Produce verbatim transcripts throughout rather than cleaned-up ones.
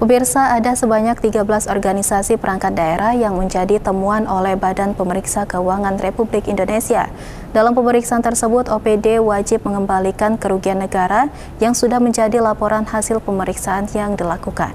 Pemirsa, ada sebanyak tiga belas organisasi perangkat daerah yang menjadi temuan oleh Badan Pemeriksa Keuangan Republik Indonesia. Dalam pemeriksaan tersebut, O P D wajib mengembalikan kerugian negara yang sudah menjadi laporan hasil pemeriksaan yang dilakukan.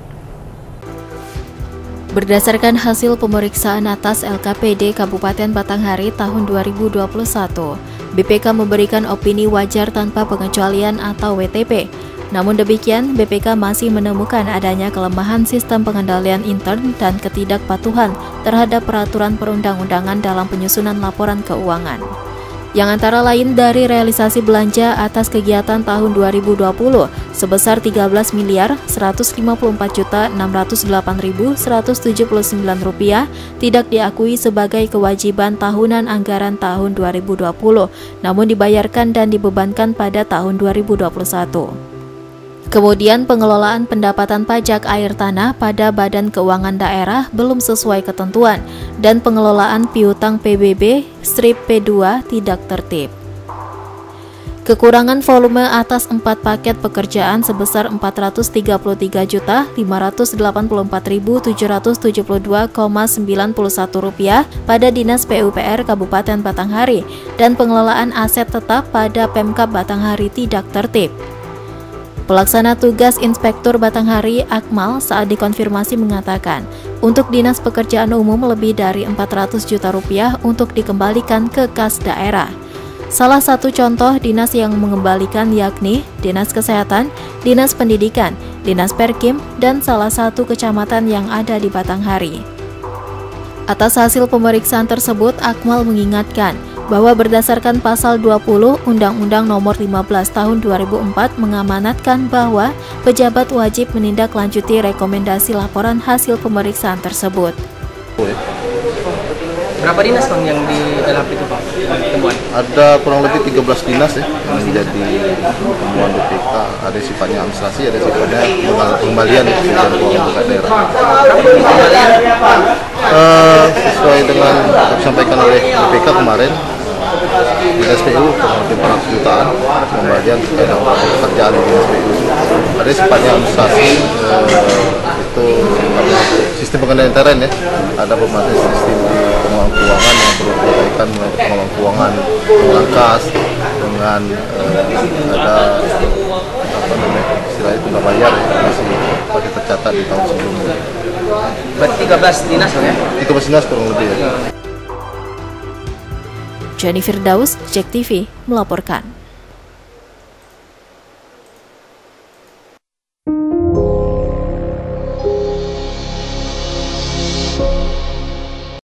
Berdasarkan hasil pemeriksaan atas L K P D Kabupaten Batanghari tahun dua ribu dua puluh satu, B P K memberikan opini wajar tanpa pengecualian atau W T P. Namun demikian, B P K masih menemukan adanya kelemahan sistem pengendalian intern dan ketidakpatuhan terhadap peraturan perundang-undangan dalam penyusunan laporan keuangan. Yang antara lain dari realisasi belanja atas kegiatan tahun dua ribu dua puluh sebesar tiga belas miliar seratus lima puluh empat juta enam ratus delapan ribu seratus tujuh puluh sembilan rupiah tidak diakui sebagai kewajiban tahunan anggaran tahun dua ribu dua puluh, namun dibayarkan dan dibebankan pada tahun dua ribu dua puluh satu. Kemudian pengelolaan pendapatan pajak air tanah pada Badan Keuangan Daerah belum sesuai ketentuan dan pengelolaan piutang P B B strip P dua tidak tertib. Kekurangan volume atas empat paket pekerjaan sebesar empat ratus tiga puluh tiga juta lima ratus delapan puluh empat ribu tujuh ratus tujuh puluh dua koma sembilan satu rupiah pada Dinas P U P R Kabupaten Batanghari dan pengelolaan aset tetap pada Pemkab Batanghari tidak tertib. Pelaksana tugas Inspektur Batanghari Akmal saat dikonfirmasi mengatakan, untuk Dinas Pekerjaan Umum lebih dari empat ratus juta rupiah untuk dikembalikan ke kas daerah. Salah satu contoh dinas yang mengembalikan yakni Dinas Kesehatan, Dinas Pendidikan, Dinas Perkim, dan salah satu kecamatan yang ada di Batanghari. Atas hasil pemeriksaan tersebut, Akmal mengingatkan bahwa berdasarkan pasal dua puluh Undang-Undang Nomor lima belas Tahun dua ribu empat mengamanatkan bahwa pejabat wajib menindaklanjuti rekomendasi laporan hasil pemeriksaan tersebut. Berapa dinas Bang yang di dalam itu Bang temuan? Ada kurang lebih tiga belas dinas ya yang menjadi temuan B P K. Ada sifatnya administrasi, ada sifatnya pengembalian kerugian keuangan negara daerah. Uh, sesuai dengan yang disampaikan oleh B P K kemarin, Dinas P U kurang lebih empat ratus jutaan pengembalian terkait dengan pekerjaan di Dinas P U. Ada sifatnya administrasi, uh, itu sistem pengendalian teren ya. Ada pembahasan sistem pengelolaan keuangan yang perlu diperhatikan mulai pengelolaan keuangan berangkas dengan uh, ada apa namanya istilahnya tunggal bayar ya, masih pakai tercatat di tahun sebelumnya. Berarti tiga belas dinas ya? tiga belas dinas kurang lebih ya. Jenny Firdaus, Jek T V melaporkan. Thank you.